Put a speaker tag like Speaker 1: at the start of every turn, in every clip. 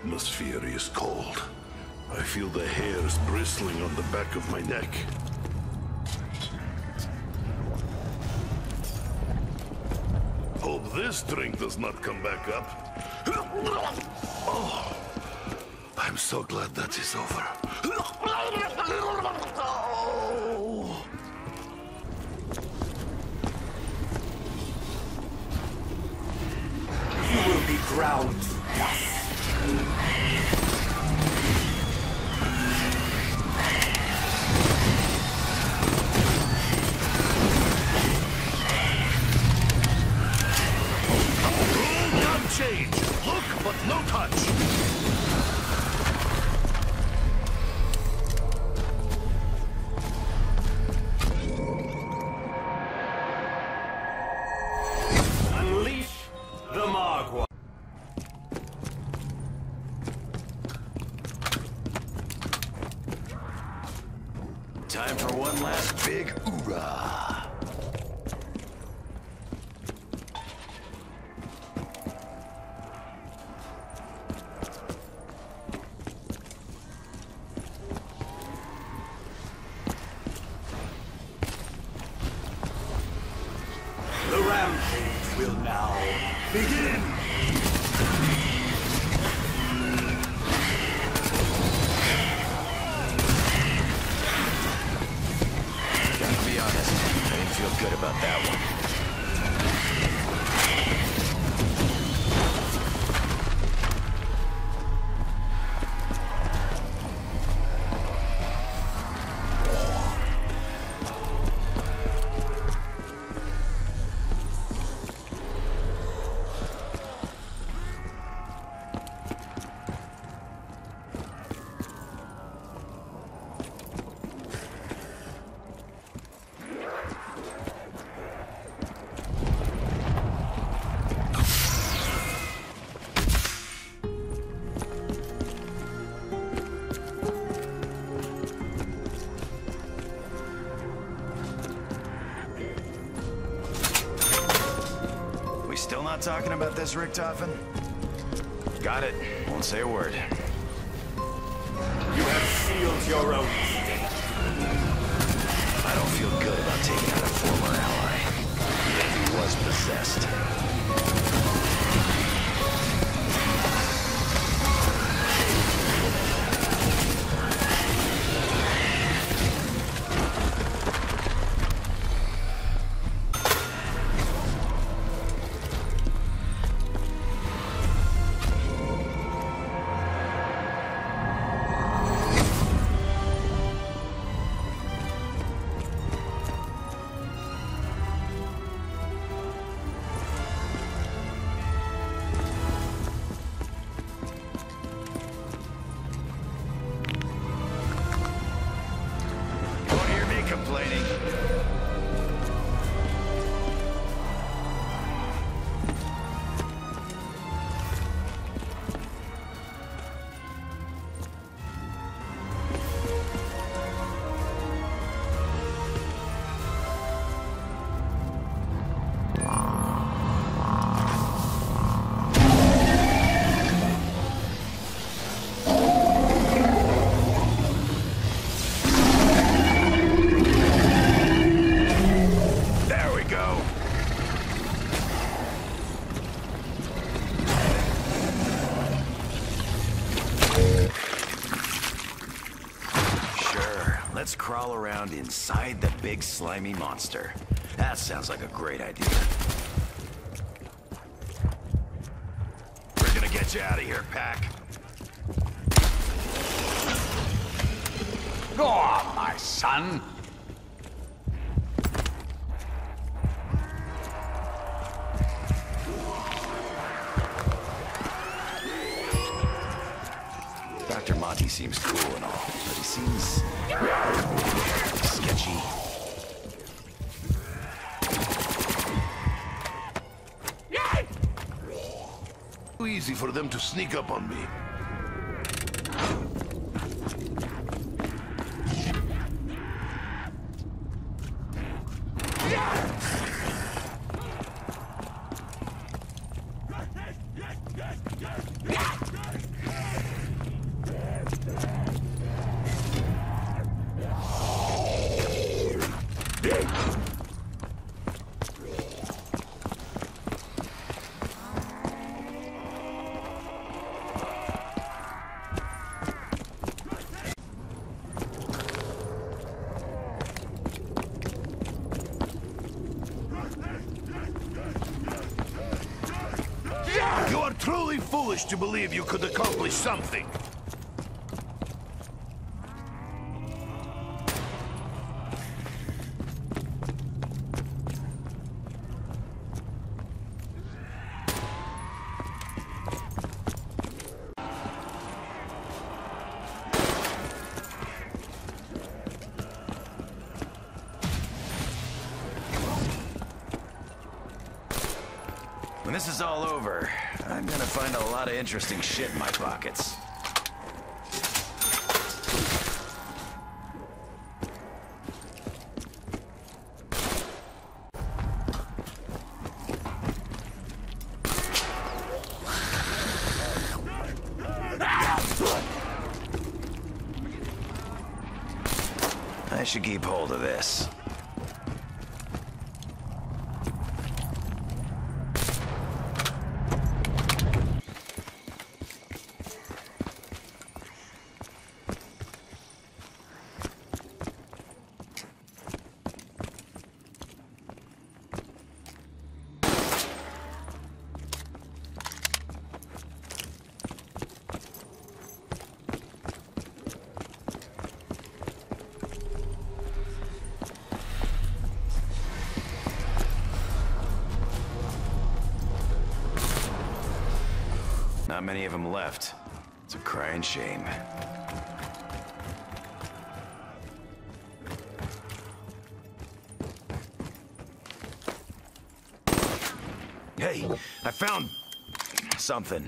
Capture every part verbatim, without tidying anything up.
Speaker 1: atmosphere is cold. I feel the hairs bristling on the back of my neck. Hope this drink does not come back up. Oh, I'm so glad that is over. Oh.
Speaker 2: You will be ground to dust.
Speaker 1: Change. Look, but no touch.
Speaker 2: Unleash the Magua.
Speaker 3: Time for one last big hoorah.
Speaker 2: The rampage will now begin.
Speaker 3: Gotta be honest, I didn't feel good about that one. Still not talking about this, Richtofen? Got it. Won't say a word.
Speaker 2: You have sealed your own fate.
Speaker 3: I don't feel good about taking out a former ally, even if he was possessed. Complaining. Let's crawl around inside the big slimy monster. That sounds like a great idea. We're gonna get you out of here, Pack.
Speaker 4: Go on, my son.
Speaker 3: Doctor Monty seems cool and all, but he seems sketchy.
Speaker 1: Too easy for them to sneak up on me. You are truly foolish to believe you could accomplish something.
Speaker 3: When this is all over, I'm gonna find a lot of interesting shit in my pockets. I should keep hold of this. Not many of them left. It's a crying shame. Hey, I found something.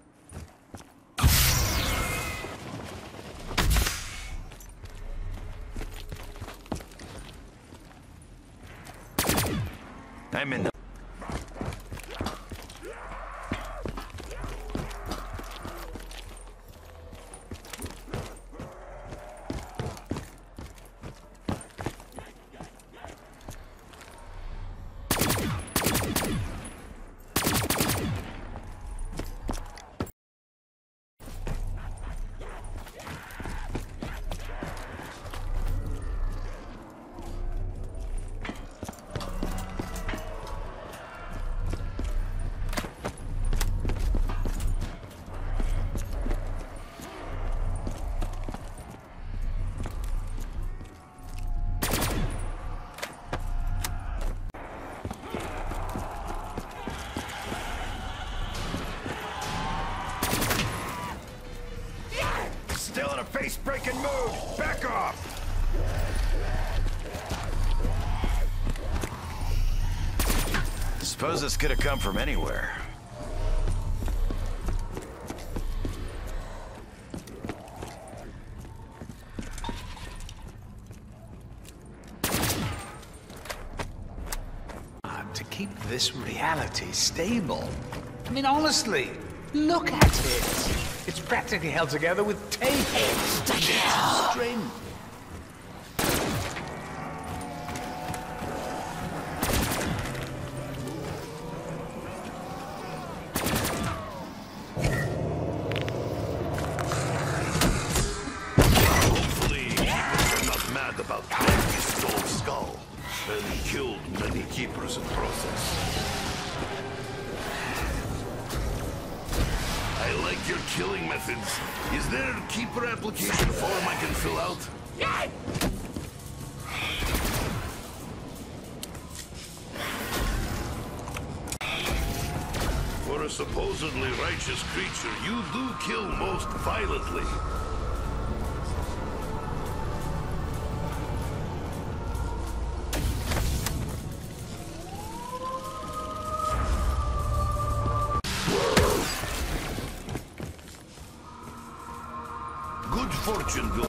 Speaker 3: I'm in the... Still in a face-breaking mood! Back off! Suppose this could have come from anywhere.
Speaker 4: To keep this reality stable. I mean, honestly, look at it. It's practically held together with tape. String.
Speaker 1: Hopefully, you're not mad about Clanky stole Skull and killed many keepers in process. I like your killing methods. Is there a keeper application form I can fill out? For a supposedly righteous creature, you do kill most violently. Good fortune will...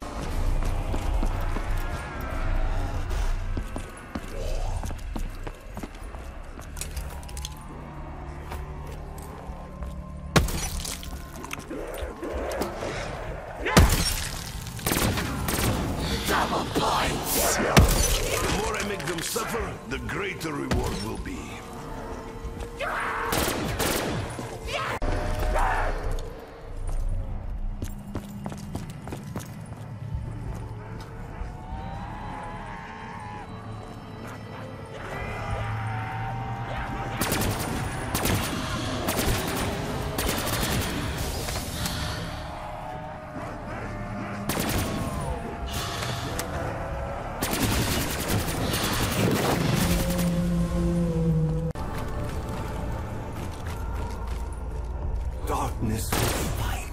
Speaker 1: Double points! The more I make them suffer, the greater reward will be.
Speaker 2: Darkness will fight.